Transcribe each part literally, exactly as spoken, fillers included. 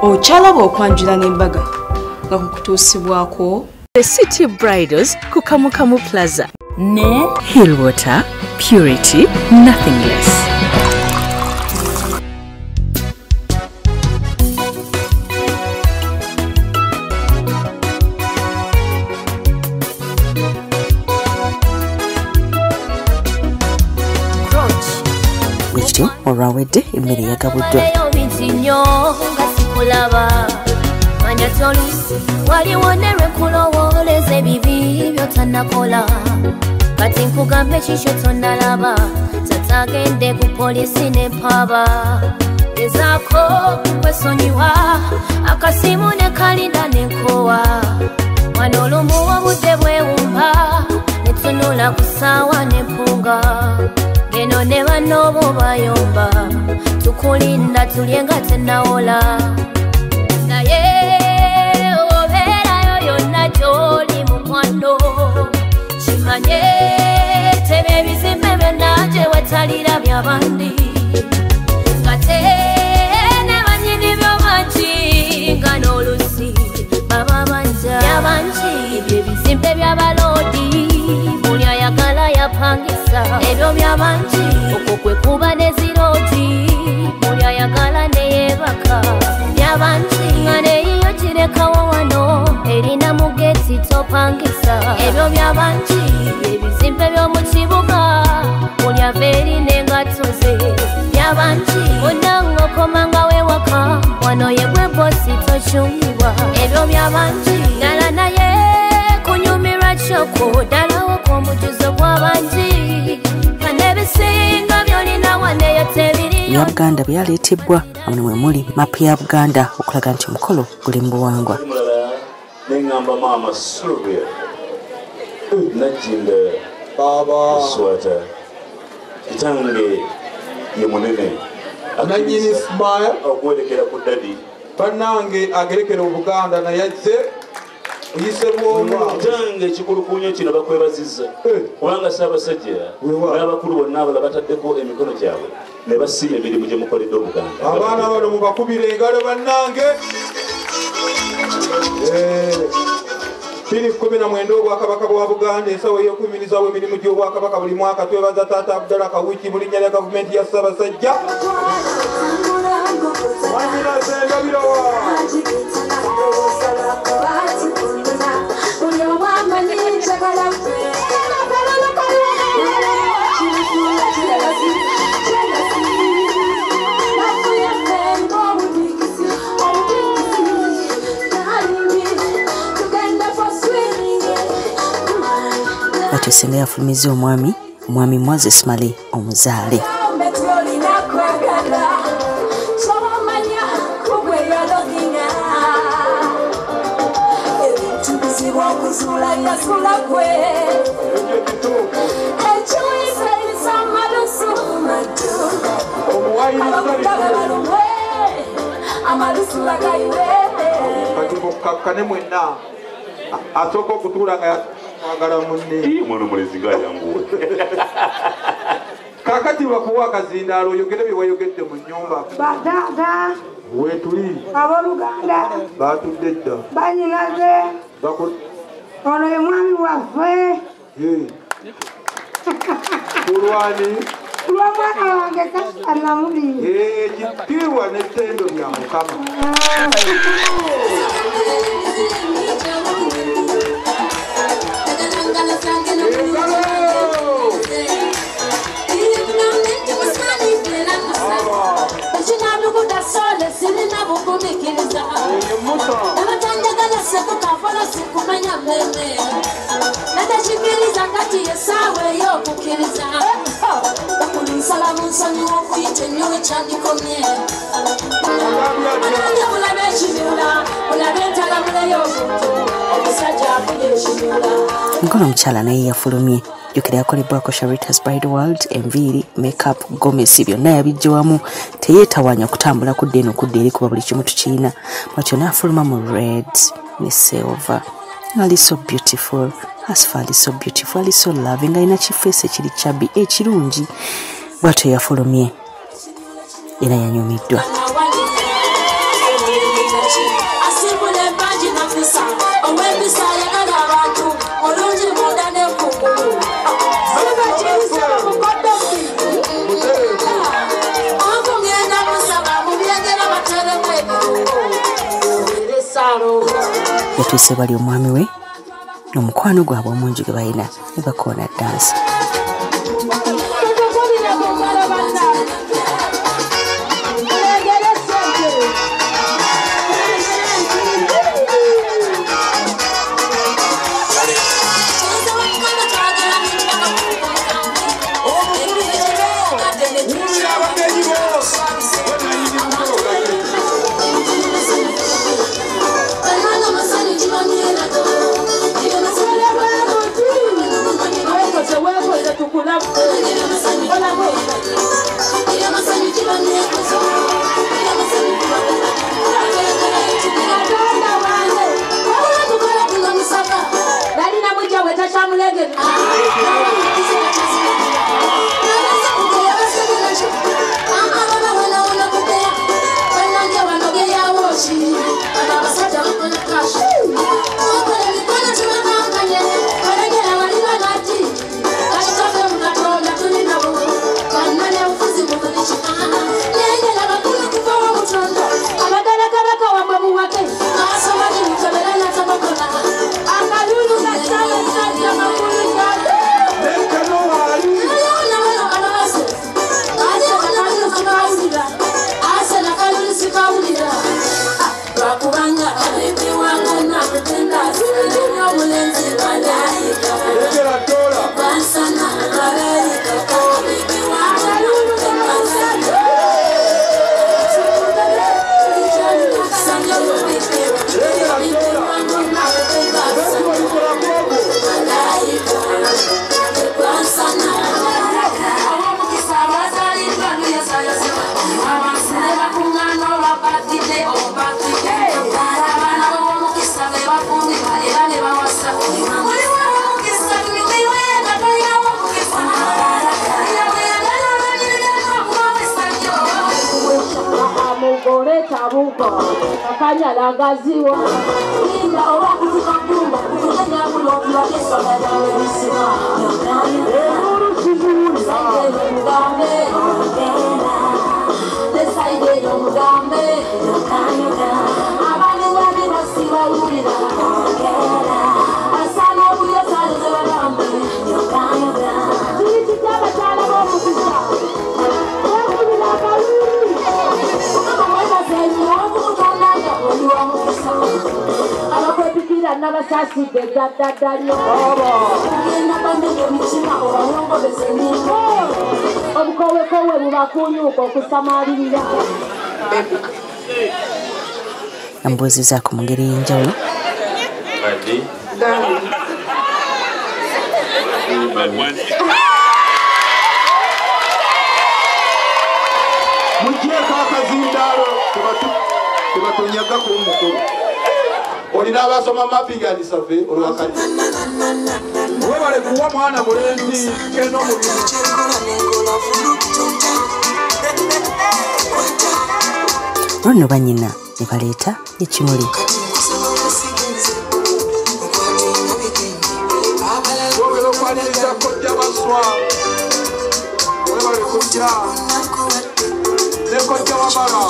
Ochalaba okwanjula n'embaga nga kukutuusibwako The City Bridals ku Kamukamu Plaza ne Hillwater Purity Nothing Less. Ekyo olwawedde emmere yagabuddwa. Manya tolusi waliwo ne lwekulowoleza ebibi byotanakola kati nkugambe kisho tonalaba tatagende ku polisi ne paba ezaako kwesonyiwa akasimu ne kalinda nenkowa wano olumu obudde bwewumba netunula ku ssaawa nempunga ngeno ne banno bo bayomba tukulinda tulye nga tenawola naye obeerayo yonna gy'oli mukwano kimanye tebe ebizimbe byonna gye wetalira byabandi nga te ne bannyini byo bangi nga n'olusi baba banja byabangi ebyo ebizimbe by'abaloodi buli ayagala yapangisa ebyo byabangi okwo kwe kuba neziroodi buli ayagala neyebaka byabangi nga neyiyo kirekawo wano erina mugeti topangisa ebyo byabangi ebizimbe by'omu kibuga buli ava erina engato ze byabangi onanga okomanga wewaka wano yegwe bosi tokyumibwa ebyo byabangi ddala naye kunyumirwa kyoko ddalawo kw'omujuzo gw'abangi kanebisinga byolina waneyo tebiriyo ya Buganda byaleetebwa amuno mwe muli mapu ya Buganda okulaga nti omukolo guli mu buwangwa. Nengamba mama Sylvia najjinde baba swata kitange ye munene nanyini smile okwelekera ku dadi banange agerekera Buganda na yajje uyise bwoma kitange kikulukunyo kino bakwebazizza kubanga Ssaabasajja n'abakulu bonna abala bataddeko emikono gyabwe ne basiima emirimu gye mukoledde Obuganda. Abaana bano mubakubire engalo bannange. Pili kumi na mwenda Obwakabaka bwa Buganda ensawo ey'okuyimirizawo emirimu gy'Obwakabaka buli mwaka twebaza Taata Abdallah Kawuki mu linnya lya gavumenti ya Ssaabasajja. Atyo senga yafulumiza omwami omwami Moses Male omuzaale. Kane mwenna asooka okutuula nga mwagala munne mwana mulezi gayangu kakati bakuwa akazindaalo oyogere bye wayogedde mu nnyumba bataata wetuli abooluganda batudde dda banyinaze ono ye mwami waffe kulwani lw'omwana wange Kasita Namuli ekitiibwa n'ettendo lya Mukama. Ngono omukyala naye yafulumye jjukira yakolebwako Sharita's Bridal World, enviiri, makeup, gomesi byonna yabijjawamu teyeetawanya kutambula kudda eno kudda eri kuba buli kimu tukirina bwatyo n'afuluma mu red ne silver. Ali so beautiful, Asfali so beautiful, ali so loving, alina kifeesi ekiri kyabbi ekirungi bwatyo yafulumye era yanyumiddwa. yatuuse bali omwami we n'omukwano gwabwe omungi gwe balina ne bakoona dansi. Akanyalagaziwa inda owakutuka kumba kutanya bulonda kesona yawesima emuru kizuli sangele mugambe desaide yo mugambe abali wali basiba ulira asana buya salize bagambe titi taba tala bo mukisa yakubila kaluri ukamweza senyo abakwepikira n'abasaaside ddaddaddalyo ogenda bamenye emitima obalongo beseniko obukowekowe bubakunyuuka okusamaalirira ambuuzizaako mu ngeri y'enjawulo mugyeko akazindaalo tebatonyaga ku mukulu olina abasoma mapiganisave olwakati webale kuwa mwana mulenzi genda omulimu olwo bannyina ne baleeta ekimuli ogera okwaniriza kojja baswa webale kujja ne kojja wamala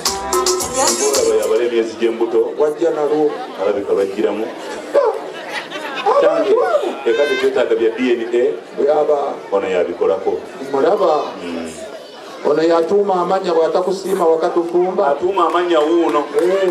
abala emyezi gy'embuto wajja nalwo alabika bajjiramu tange ekati kyetaaga bya D N A bwaba ono yabikolako mulaba ono yatuuma amanya bw'atakusiima wakati ufumba atuuma amanya wuuno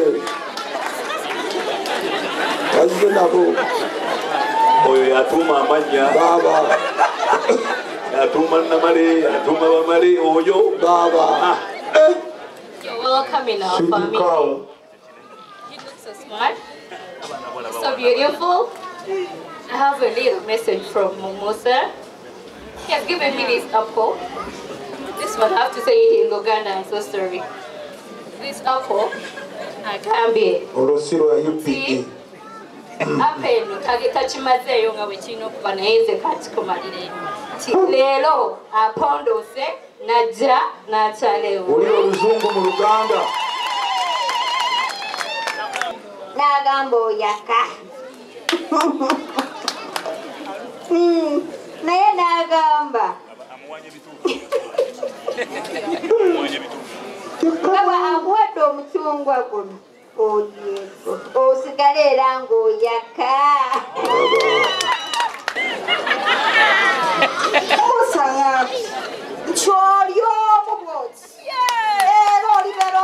wazze nabo oyo yatuuma amanya baba yatuuma namale yatuuma bamale oyo baba You're welcome in our family. You look so smart, so beautiful. I have a little message from Momosa. He has given me this apple. This one I have to say it in Luganda, I'm so sorry. This apple, I can't be. Olosiro ya U P A. Apple, kageta chimaze yonga wechino kubana eze kati kumalire. Lelo, apondo se, naja, nachalewo. Oli oluzungu mu Luganda. n'agamba oyaka naye n'agamba kaba akuwadde omucungwa guno olyeko osigale era ng'oyaka musanga nti oli omu bwoti era olibera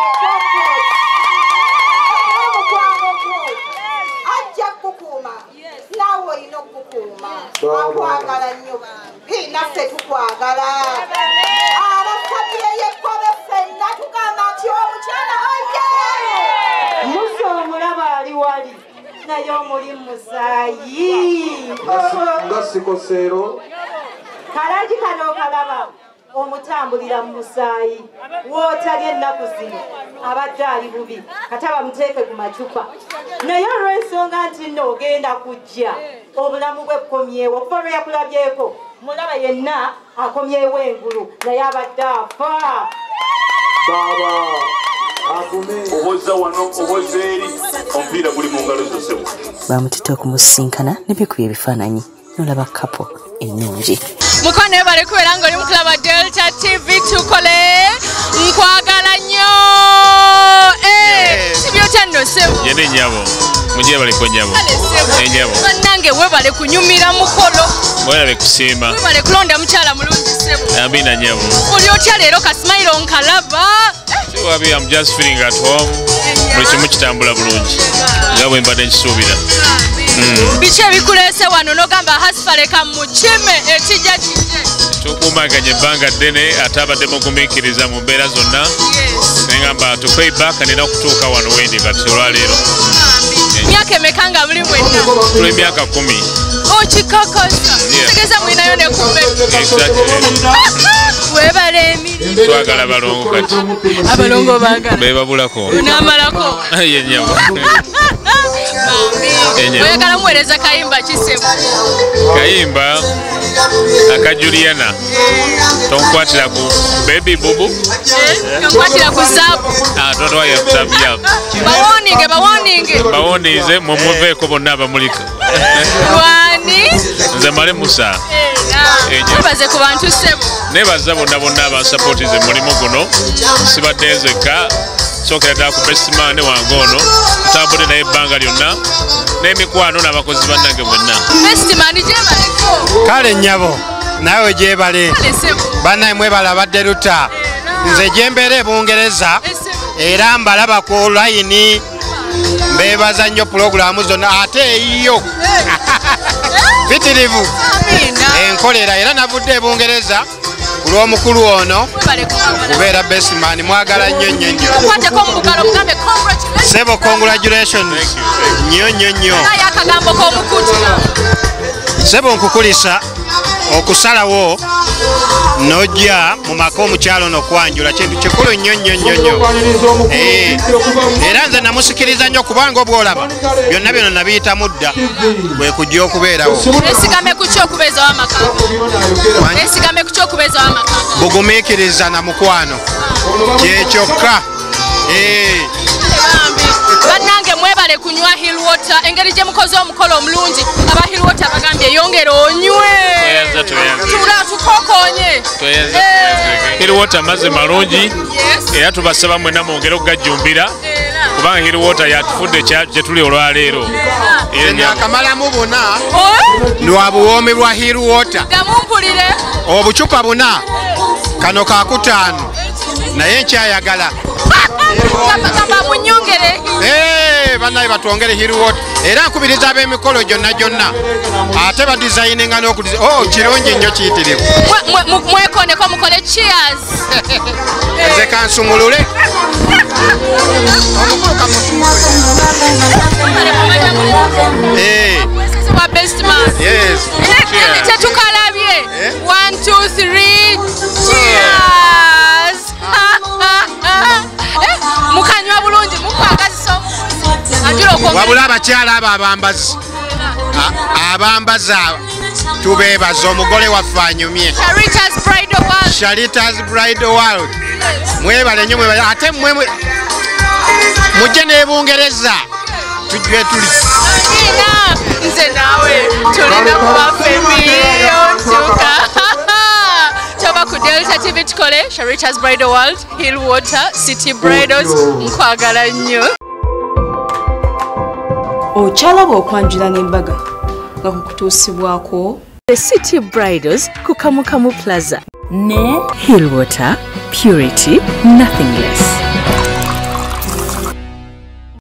oliomukwano gwo ajja kukukuuma naawe olina okukukuuma akwagala nnyo naffe tukwagala abasabire yekkobe ffenna tugamba nti omukyala oye musa omulaba ali wali naye omuli musaayi nga sikoseero kalagi kano okalaba omutambulira mu musaayi wootalya ennaku zino abadde ali bubi kata bamuteeke ku macupa naye olw'ensonga nti nno ogenda kujja obulamu bwe bukomyewo okuva lwe yakulabyeko mulaba yenna akomyewo engulu naye abadde afa baba agume oboza wano oboza eri omupiira guli mu ngalo zosebo bamutita okumusinkana nebikuba ebifaananyi nolaba kapo ennungi mukono bale kubeera ng'oli mu kulaba Delta T V tukole nkwagala nnyo sibyotya nno sebo yene nyabo mujye bali ko nyabo enyabo bannange webale kunyumira mukolo webale kusiima webale kulonda mukyala mulungi sebo amina nyabo oli otya leero kasimayiro nkalaba wabi I'm just feeling at home buli kimu kitambula bulungi nga bwe mbadde nkisuubira biki ebikuleese wano n'ogamba hasifaleka mukime ekijja kijje tukuumaganya ebbanga ddene ate abadde mugumiikiriza mu mbeera zonna neŋŋamba to pay back nina okutuuka wano wendi kati olwaleero myaka emeka nga muli mwenna tuli emyaka kumi okikakasa tegeeza mwinayo ne kumbe webala emirimu twagala balongo kati abalongo baagala bebabulako n'amalako yenyabo oyagala muweereza kayimba kisebo kayimba aka Juliana tonkwatira ku baby bubu tonkwatira ku zaabu don't why you have to bawoninge bawoninge bawonize mumuveeko bonna abamulika wani nze male musa nebaze ku bantu sebo nebaza bonna bonna abasapootize mulimu guno sibadde nzekka sookera ddala ku bestman wange ono ntambule naye ebbanga lyonna n'emikwano n'abakozi bannange bonna bestman gyebaleko kale nnyabo nawe gyebale bannaye mwebala abadde luta nze gyembeera ebungereza era mbalaba ku layini mbeebaza nnyo pulogulaamu zonna ate eyiyo bitirivu enkolera era navudde ebungereza ku lw'omukulu ono kubeera bestman mwagala nnyo nnyo nnyo sebo congratulations nnyo nnyo nnyo sebo nkukulisa okusalawo nojja mu maka omukyalo nokwanjula kintu kikulu nnyo nnyo nnyo nnyo era nze namusikiriza nnyo kubanga obwolaba byonna bino nabiyitamu dda bwe kujja okubeerawo bugumiikiriza na mukwano kyekyokka bannange mwebale kunywa hillwater engeri gye mukoze omukolo omulungi aba hillwater bagambye yongera onywe tula tukokonye hillwater mazzi malungi era tubasaba mwena mwongere okugajjumbira kubanga hillwater yatufudde kye tuli olwaleero akamalamu buna lwa buwoomi bwa hillwater obucupa buna kano kakutaano naye nkyayagala bannaye batwongere hillwater era nkubiriza ab'emikolo gyonna gyonna ate badizayininga n'okudiza o kirungi nnyo kiyitirivu mwekoneko mukole cheers nze kansumulule omukulu kamusumulule tetukalabye one two three cheers mukanywa bulungi mukwagazisa wabula abakyala abo abambazi abambazi tubeebaza omugole waffe anyumye Sharitas Bridal World mwebale nnyo mwebale ate mmwe mujje n'ebungereza tujje tuli Nina nze nawe tulina kuba femiriyo ntuka Chova ku Delta T V tukole Sharita's Bridal World Hillwater City Bridals nkwagala nnyo okyalaba okwanjula n'embaga nga kukutuusibwako The City Bridals ku Kamukamu Plaza ne Hillwater Purity Nothing Less.